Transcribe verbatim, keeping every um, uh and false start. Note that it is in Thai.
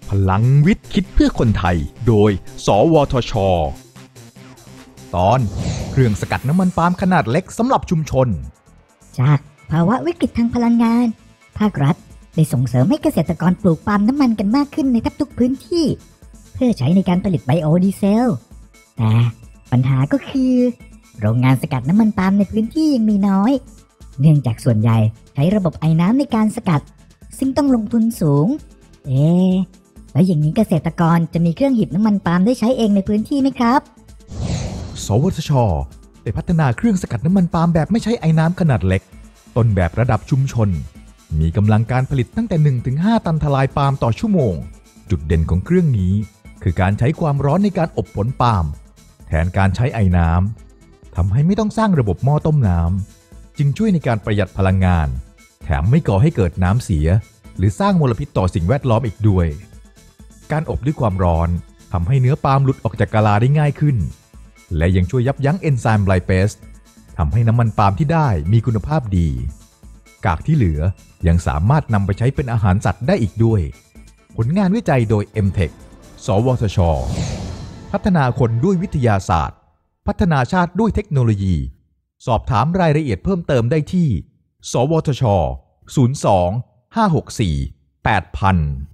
พลังวิทย์คิดเพื่อคนไทยโดยสวทช.ตอนเครื่องสกัดน้ำมันปาล์มขนาดเล็กสำหรับชุมชนจากภาวะวิกฤตทางพลังงานภาครัฐได้ส่งเสริมให้เกษตรกรปลูกปาล์มน้ำมันกันมากขึ้นในทุกพื้นที่เพื่อใช้ในการผลิตไบโอดีเซลแต่ปัญหาก็คือโรงงานสกัดน้ำมันปาล์มในพื้นที่ยังมีน้อยเนื่องจากส่วนใหญ่ใช้ระบบไอ้น้ำในการสกัดซึ่งต้องลงทุนสูงเอ๊ะแล้วอย่างนี้เกษตรกรจะมีเครื่องหีบน้ำมันปาล์มได้ใช้เองในพื้นที่ไหมครับสวทช.ได้พัฒนาเครื่องสกัดน้ำมันปาล์มแบบไม่ใช้ไอ้น้ำขนาดเล็กต้นแบบระดับชุมชนมีกำลังการผลิตตั้งแต่ หนึ่งถึงห้า ตันทลายปาล์มต่อชั่วโมงจุดเด่นของเครื่องนี้คือการใช้ความร้อนในการอบผลปาล์มแทนการใช้ไอ้น้ำทำให้ไม่ต้องสร้างระบบหม้อต้มน้ำจึงช่วยในการประหยัดพลังงานแถมไม่ก่อให้เกิดน้ำเสียหรือสร้างมลพิษต่อสิ่งแวดล้อมอีกด้วยการอบด้วยความร้อนทำให้เนื้อปาล์มหลุดออกจากกะลาได้ง่ายขึ้นและยังช่วยยับยั้งเอนไซม์ไลเปสทำให้น้ำมันปาล์มที่ได้มีคุณภาพดีกากที่เหลือยังสามารถนำไปใช้เป็นอาหารสัตว์ได้อีกด้วยผลงานวิจัยโดย เอ็ม เทค สวทช.พัฒนาคนด้วยวิทยาศาสตร์พัฒนาชาติด้วยเทคโนโลยีสอบถามรายละเอียดเพิ่มเติมได้ที่สวทช ศูนย์ สอง ห้า หก สี่ แปด ศูนย์ ศูนย์